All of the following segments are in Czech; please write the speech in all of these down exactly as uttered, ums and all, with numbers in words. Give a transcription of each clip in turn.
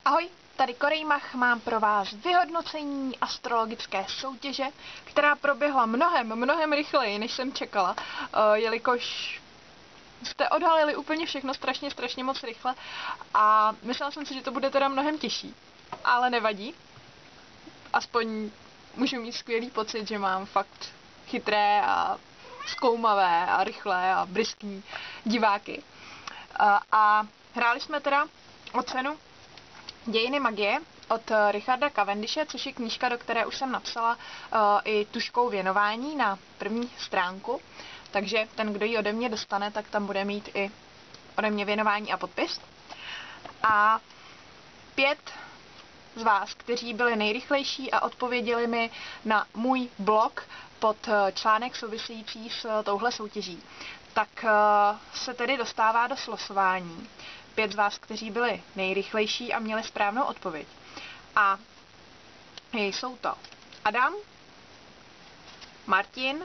Ahoj, tady Korejmach, mám pro vás vyhodnocení astrologické soutěže, která proběhla mnohem, mnohem rychleji, než jsem čekala, jelikož jste odhalili úplně všechno strašně, strašně moc rychle a myslela jsem si, že to bude teda mnohem těžší, ale nevadí. Aspoň můžu mít skvělý pocit, že mám fakt chytré a zkoumavé a rychlé a briský diváky. A, a hráli jsme teda o cenu Dějiny magie od Richarda Cavendishe, což je knížka, do které už jsem napsala uh, i tužkou věnování na první stránku. Takže ten, kdo ji ode mě dostane, tak tam bude mít i ode mě věnování a podpis. A pět z vás, kteří byli nejrychlejší a odpověděli mi na můj blog pod článek související s touhle soutěží, tak uh, se tedy dostává do slosování. Pět z vás, kteří byli nejrychlejší a měli správnou odpověď. A jsou to Adam, Martin,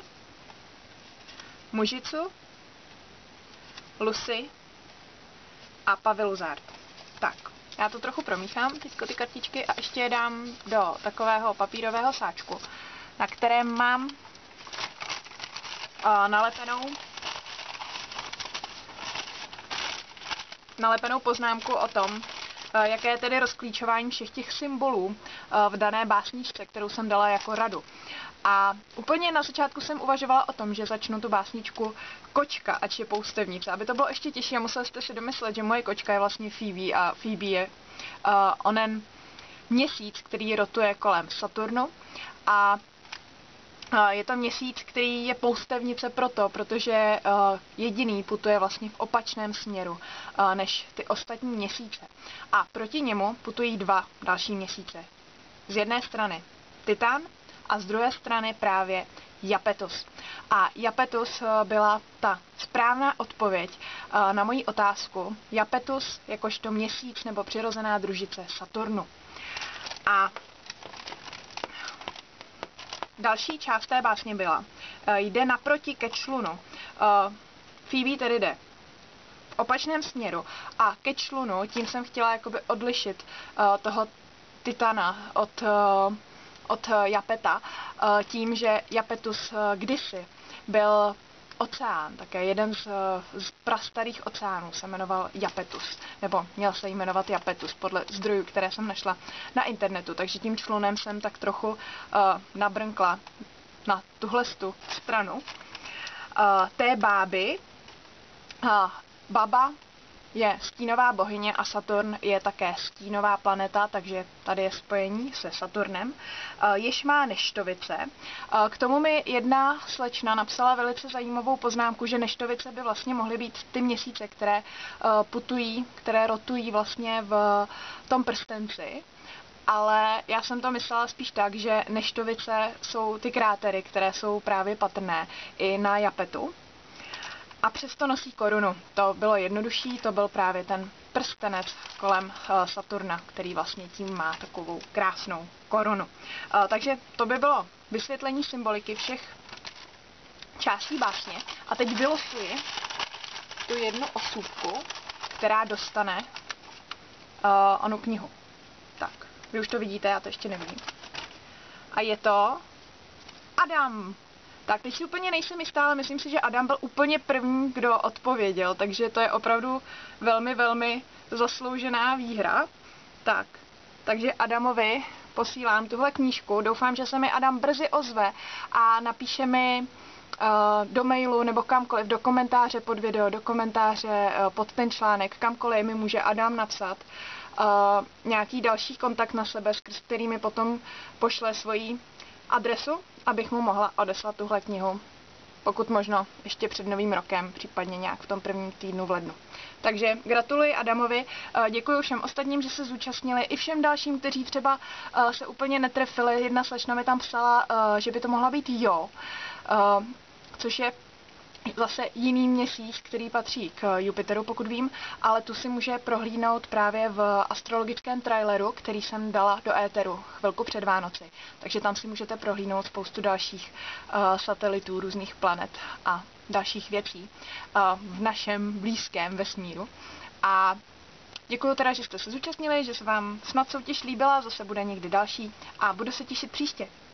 Mužicu, Lucy a Pavel Luzard. Tak, já to trochu promíchám, teďko ty kartičky, a ještě je dám do takového papírového sáčku, na kterém mám uh, nalepenou nalepenou poznámku o tom, jaké je tedy rozklíčování všech těch symbolů v dané básničce, kterou jsem dala jako radu. A úplně na začátku jsem uvažovala o tom, že začnu tu básničku Kočka, ač je poustevnice. Aby to bylo ještě těžší a museli jste si domyslet, že moje kočka je vlastně Phoebe a Phoebe je uh, onen měsíc, který rotuje kolem Saturnu. A je to měsíc, který je poustevnice proto, protože uh, jediný putuje vlastně v opačném směru uh, než ty ostatní měsíce. A proti němu putují dva další měsíce. Z jedné strany Titan a z druhé strany právě Japetus. A Japetus uh, byla ta správná odpověď uh, na moji otázku. Japetus jakožto měsíc nebo přirozená družice Saturnu. A další část té básně byla, uh, jde naproti ke člunu. Uh, Phoebe tedy jde v opačném směru a ke člunu, tím jsem chtěla jakoby odlišit uh, toho Titana od, uh, od uh, Japeta, uh, tím, že Japetus uh, kdysi byl oceán, také jeden z, z prastarých oceánů se jmenoval Japetus, nebo měl se jmenovat Japetus podle zdrojů, které jsem našla na internetu, takže tím člunem jsem tak trochu uh, nabrnkla na tuhle stranu uh, té báby. Uh, baba je stínová bohyně a Saturn je také stínová planeta, takže tady je spojení se Saturnem, jež má neštovice. K tomu mi jedna slečna napsala velice zajímavou poznámku, že neštovice by vlastně mohly být ty měsíce, které putují, které rotují vlastně v tom prstenci. Ale já jsem to myslela spíš tak, že neštovice jsou ty krátery, které jsou právě patrné i na Japetu. A přesto nosí korunu. To bylo jednodušší, to byl právě ten prstenec kolem uh, Saturna, který vlastně tím má takovou krásnou korunu. Uh, takže to by bylo vysvětlení symboliky všech částí básně. A teď vylosuji tu jednu osůbku, která dostane uh, onu knihu. Tak, vy už to vidíte, já to ještě nevidím. A je to Adam. Tak teď si úplně nejsem jistá, ale myslím si, že Adam byl úplně první, kdo odpověděl, takže to je opravdu velmi, velmi zasloužená výhra. Tak, takže Adamovi posílám tuhle knížku, doufám, že se mi Adam brzy ozve a napíše mi uh, do mailu nebo kamkoliv, do komentáře pod video, do komentáře uh, pod ten článek, kamkoliv mi může Adam napsat uh, nějaký další kontakt na sebe, s kterými potom pošle svoji adresu, abych mu mohla odeslat tuhle knihu, pokud možno ještě před novým rokem, případně nějak v tom prvním týdnu v lednu. Takže gratuluji Adamovi, děkuji všem ostatním, že se zúčastnili, i všem dalším, kteří třeba se úplně netrefili. Jedna slečna mi tam psala, že by to mohla být Jo, což je zase jiný měsíc, který patří k Jupiteru, pokud vím, ale tu si může prohlídnout právě v astrologickém traileru, který jsem dala do éteru chvilku před Vánoci. Takže tam si můžete prohlídnout spoustu dalších uh, satelitů, různých planet a dalších věcí uh, v našem blízkém vesmíru. A Děkuji teda, že jste se zúčastnili, že se vám snad soutěž líbila, zase bude někdy další a budu se těšit příště.